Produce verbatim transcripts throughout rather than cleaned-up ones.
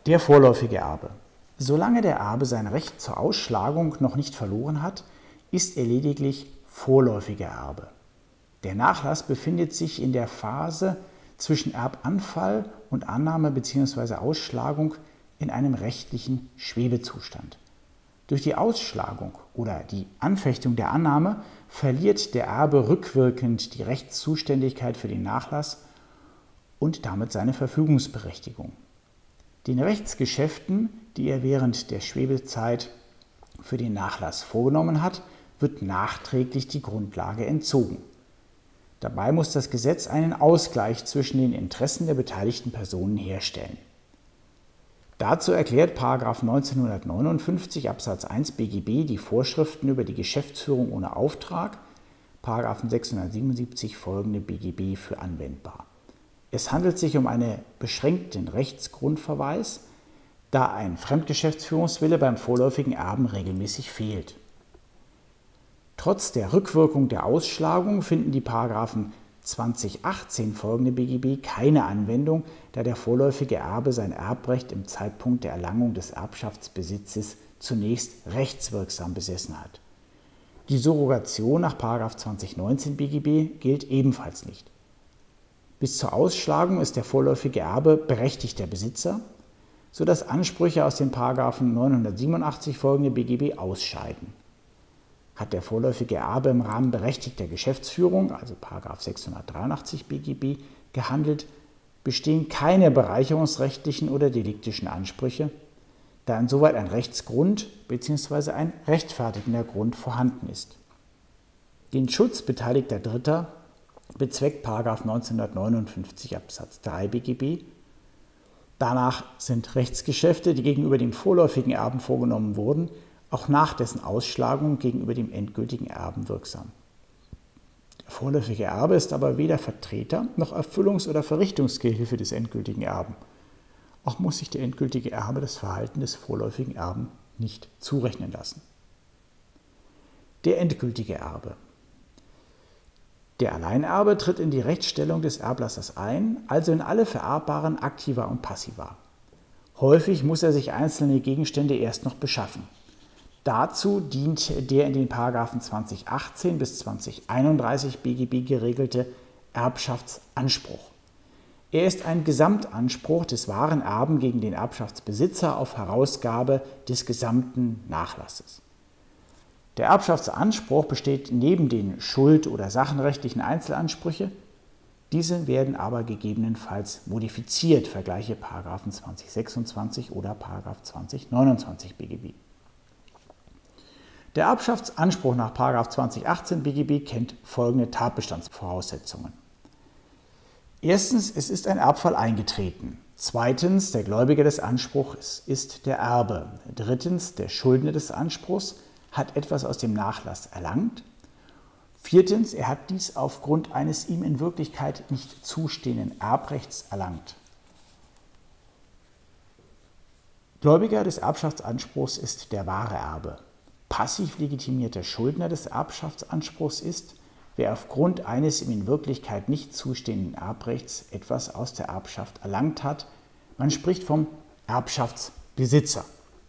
Der vorläufige Erbe. Solange der Erbe sein Recht zur Ausschlagung noch nicht verloren hat, ist er lediglich vorläufiger Erbe. Der Nachlass befindet sich in der Phase zwischen Erbanfall und Annahme bzw. Ausschlagung in einem rechtlichen Schwebezustand. Durch die Ausschlagung oder die Anfechtung der Annahme verliert der Erbe rückwirkend die Rechtszuständigkeit für den Nachlass und damit seine Verfügungsberechtigung. Den Rechtsgeschäften, die er während der Schwebezeit für den Nachlass vorgenommen hat, wird nachträglich die Grundlage entzogen. Dabei muss das Gesetz einen Ausgleich zwischen den Interessen der beteiligten Personen herstellen. Dazu erklärt Paragraph neunzehnhundertneunundfünfzig Absatz eins B G B die Vorschriften über die Geschäftsführung ohne Auftrag, Paragraph sechshundertsiebenundsiebzig folgende B G B für anwendbar. Es handelt sich um einen beschränkten Rechtsgrundverweis, da ein Fremdgeschäftsführungswille beim vorläufigen Erben regelmäßig fehlt. Trotz der Rückwirkung der Ausschlagung finden die Paragraphen zwanzig achtzehn folgende B G B keine Anwendung, da der vorläufige Erbe sein Erbrecht im Zeitpunkt der Erlangung des Erbschaftsbesitzes zunächst rechtswirksam besessen hat. Die Surrogation nach Paragraph zwanzig neunzehn B G B gilt ebenfalls nicht. Bis zur Ausschlagung ist der vorläufige Erbe berechtigter Besitzer, sodass Ansprüche aus den Paragraphen neunhundertsiebenundachtzig folgende B G B ausscheiden. Hat der vorläufige Erbe im Rahmen berechtigter Geschäftsführung, also Paragraph sechshundertdreiundachtzig B G B, gehandelt, bestehen keine bereicherungsrechtlichen oder deliktischen Ansprüche, da insoweit ein Rechtsgrund bzw. ein rechtfertigender Grund vorhanden ist. Den Schutz beteiligter Dritter bezweckt Paragraph neunzehnhundertneunundfünfzig Absatz drei B G B. Danach sind Rechtsgeschäfte, die gegenüber dem vorläufigen Erben vorgenommen wurden, auch nach dessen Ausschlagung gegenüber dem endgültigen Erben wirksam. Der vorläufige Erbe ist aber weder Vertreter noch Erfüllungs- oder Verrichtungsgehilfe des endgültigen Erben. Auch muss sich der endgültige Erbe das Verhalten des vorläufigen Erben nicht zurechnen lassen. Der endgültige Erbe. Der Alleinerbe tritt in die Rechtsstellung des Erblassers ein, also in alle vererbbaren Aktiva und Passiva. Häufig muss er sich einzelne Gegenstände erst noch beschaffen. Dazu dient der in den Paragraphen zwanzig achtzehn bis zwanzig einunddreißig B G B geregelte Erbschaftsanspruch. Er ist ein Gesamtanspruch des wahren Erben gegen den Erbschaftsbesitzer auf Herausgabe des gesamten Nachlasses. Der Erbschaftsanspruch besteht neben den schuld- oder sachenrechtlichen Einzelansprüche. Diese werden aber gegebenenfalls modifiziert, vergleiche Paragraphen zwanzig sechsundzwanzig oder Paragraph zwanzig neunundzwanzig B G B. Der Erbschaftsanspruch nach Paragraph zwanzig achtzehn B G B kennt folgende Tatbestandsvoraussetzungen. Erstens, es ist ein Erbfall eingetreten. Zweitens, der Gläubiger des Anspruchs ist der Erbe. Drittens, der Schuldner des Anspruchs hat etwas aus dem Nachlass erlangt. Viertens, er hat dies aufgrund eines ihm in Wirklichkeit nicht zustehenden Erbrechts erlangt. Gläubiger des Erbschaftsanspruchs ist der wahre Erbe. Passiv legitimierter Schuldner des Erbschaftsanspruchs ist, wer aufgrund eines ihm in Wirklichkeit nicht zustehenden Erbrechts etwas aus der Erbschaft erlangt hat. Man spricht vom Erbschaftsbesitzer.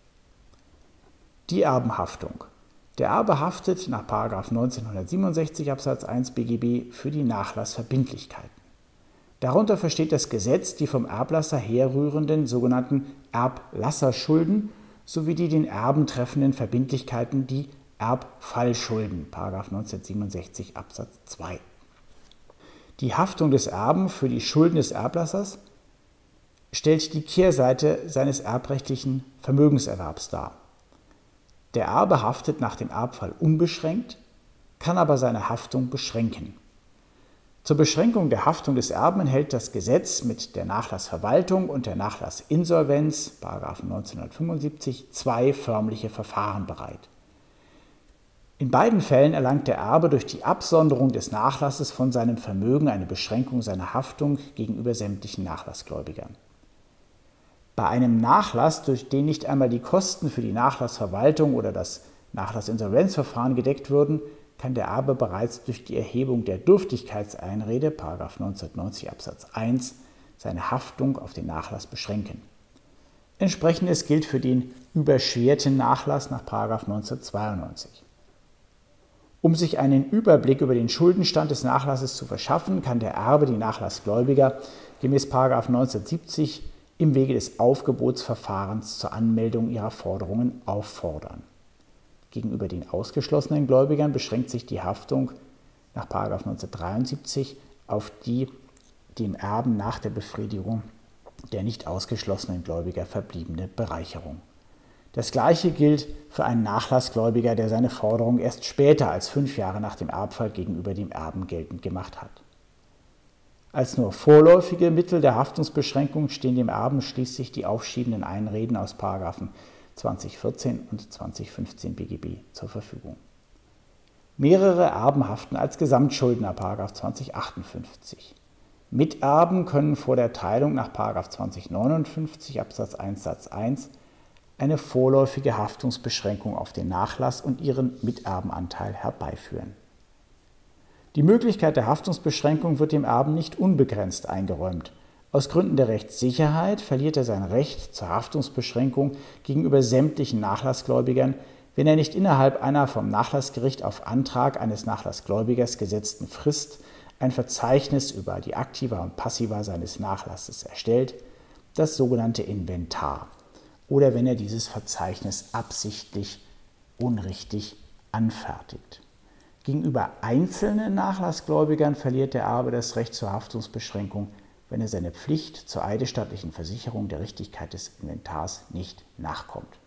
Die Erbenhaftung. Der Erbe haftet nach Paragraph neunzehnhundertsiebenundsechzig Absatz eins B G B für die Nachlassverbindlichkeiten. Darunter versteht das Gesetz die vom Erblasser herrührenden sogenannten Erblasserschulden sowie die den Erben treffenden Verbindlichkeiten, die Erbfallschulden, Paragraph neunzehnhundertsiebenundsechzig Absatz zwei. Die Haftung des Erben für die Schulden des Erblassers stellt die Kehrseite seines erbrechtlichen Vermögenserwerbs dar. Der Erbe haftet nach dem Erbfall unbeschränkt, kann aber seine Haftung beschränken. Zur Beschränkung der Haftung des Erben enthält das Gesetz mit der Nachlassverwaltung und der Nachlassinsolvenz, Paragraph neunzehnhundertfünfundsiebzig, zwei förmliche Verfahren bereit. In beiden Fällen erlangt der Erbe durch die Absonderung des Nachlasses von seinem Vermögen eine Beschränkung seiner Haftung gegenüber sämtlichen Nachlassgläubigern. Bei einem Nachlass, durch den nicht einmal die Kosten für die Nachlassverwaltung oder das Nachlassinsolvenzverfahren gedeckt würden, kann der Erbe bereits durch die Erhebung der Dürftigkeitseinrede, Paragraph neunzehnhundertneunzig Absatz eins, seine Haftung auf den Nachlass beschränken. Entsprechendes gilt für den überschwerten Nachlass nach Paragraph neunzehnhundertzweiundneunzig. Um sich einen Überblick über den Schuldenstand des Nachlasses zu verschaffen, kann der Erbe die Nachlassgläubiger gemäß Paragraph neunzehnhundertsiebzig im Wege des Aufgebotsverfahrens zur Anmeldung ihrer Forderungen auffordern. Gegenüber den ausgeschlossenen Gläubigern beschränkt sich die Haftung nach Paragraph neunzehnhundertdreiundsiebzig auf die dem Erben nach der Befriedigung der nicht ausgeschlossenen Gläubiger verbliebene Bereicherung. Das Gleiche gilt für einen Nachlassgläubiger, der seine Forderung erst später als fünf Jahre nach dem Erbfall gegenüber dem Erben geltend gemacht hat. Als nur vorläufige Mittel der Haftungsbeschränkung stehen dem Erben schließlich die aufschiebenden Einreden aus Paragraphen zwanzig vierzehn und zwanzig fünfzehn B G B zur Verfügung. Mehrere Erben haften als Gesamtschuldner Paragraph zwanzig achtundfünfzig. Miterben können vor der Teilung nach Paragraph zwanzig neunundfünfzig Absatz eins Satz eins eine vorläufige Haftungsbeschränkung auf den Nachlass und ihren Miterbenanteil herbeiführen. Die Möglichkeit der Haftungsbeschränkung wird dem Erben nicht unbegrenzt eingeräumt. Aus Gründen der Rechtssicherheit verliert er sein Recht zur Haftungsbeschränkung gegenüber sämtlichen Nachlassgläubigern, wenn er nicht innerhalb einer vom Nachlassgericht auf Antrag eines Nachlassgläubigers gesetzten Frist ein Verzeichnis über die Aktiva und Passiva seines Nachlasses erstellt, das sogenannte Inventar, oder wenn er dieses Verzeichnis absichtlich unrichtig anfertigt. Gegenüber einzelnen Nachlassgläubigern verliert der Erbe das Recht zur Haftungsbeschränkung, wenn er seiner Pflicht zur eidesstattlichen Versicherung der Richtigkeit des Inventars nicht nachkommt.